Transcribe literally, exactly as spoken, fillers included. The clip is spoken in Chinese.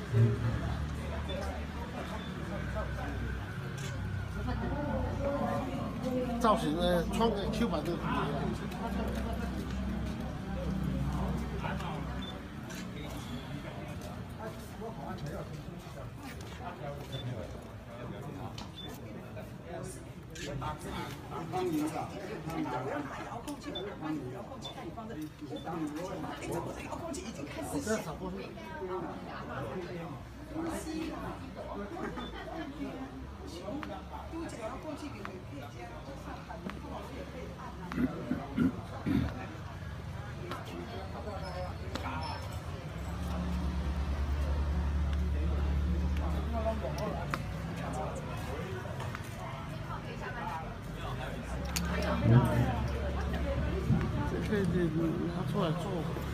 造型呢，创 Q 版这个蝴蝶。 放银子，我要拿遥控器，我放遥控器，看你放这，我放，哎，这我的遥控器已经开始响了。因为这个遥控器给你可以接上海，也可以按。 这可以拿出来做。